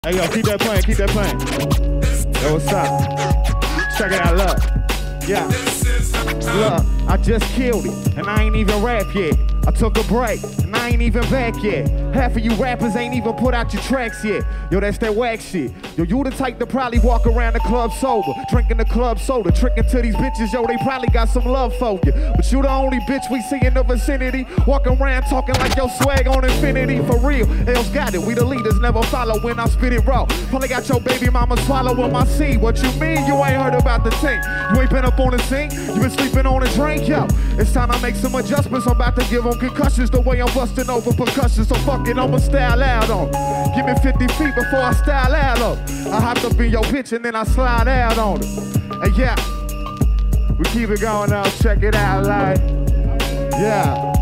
Hey, yo, keep that playing, keep that playing. Yo, what's up? Check it out, look. Yeah. Look, I just killed it, and I ain't even rap yet. I took a break, and I ain't even back yet. Half of you rappers ain't even put out your tracks yet. Yo, that's that whack shit. Yo, you the type to probably walk around the club sober, drinking the club soda, tricking to these bitches. Yo, they probably got some love for you. But you the only bitch we see in the vicinity, walking around talking like your swag on infinity. For real, else got it. We the leaders, never follow when I spit it raw. Probably got your baby mama swallowing my seed. What you mean you ain't heard about the team? You ain't been up on the scene, you been sleeping on a drink, yo. It's time I make some adjustments. I'm about to give them concussions the way I'm busting over percussion. So fuck it, I'ma style out on 'em. Give me 50 feet before I style out on 'em. I hopped up in your bitch and then I slide out on it. And yeah, we keep it going now, check it out like, yeah.